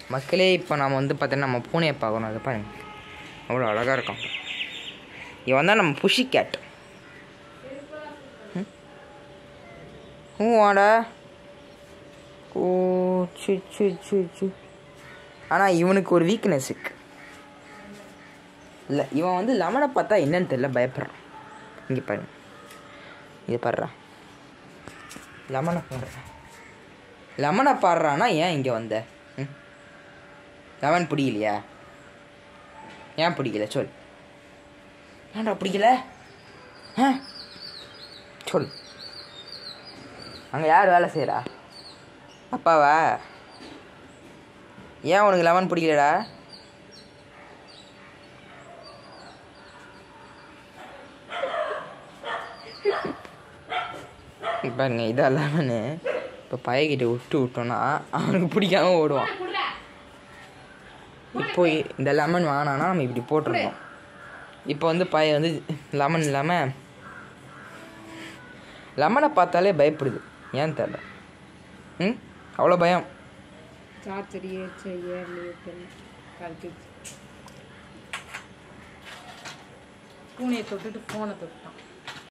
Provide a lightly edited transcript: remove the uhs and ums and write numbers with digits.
மக்களே இப்போ நம்ம வந்து பார்த்தீங்கன்னா நம்ம பூனையை பார்க்கணும். அதை பாருங்க அவ்வளோ அழகாக இருக்கும். இவன் தான் நம்ம புஷி கேட். வாடா ஓ சி. ஆனால் இவனுக்கு ஒரு வீக்னஸ் இருக்கு. இல்லை இவன் வந்து லெமனை பார்த்தா என்னன்னு தெரியல பயப்படுறான். இங்கே பாருங்க இது பாடுறான் லெமனை பாடுறான்னா ஏன் இங்கே வந்த? லெமன் பிடிக்கலையா? ஏன் பிடிக்கல சொல். ஏன்டா பிடிக்கல? சொல். அங்கே யார் வேலை செய்கிறா? அப்பாவா? ஏன் உனக்கு லெமன் பிடிக்கலடா? பாருங்க இதான் லெமனு. இப்போ பையகிட்ட விட்டோன்னா அவனுக்கு பிடிக்காம ஓடுவான். இப்போ இந்த லெமன் வாங்கினான்னா நம்ம இப்படி போட்டிருந்தோம். இப்போ வந்து பையன் வந்து லெமன் இல்லாமல் லெமனை பார்த்தாலே பயப்படுது. ஏன் தெரியல. அவ்வளோ பயம். பூனையை தொட்டுட்டு ஃபோனை தொட்டான்.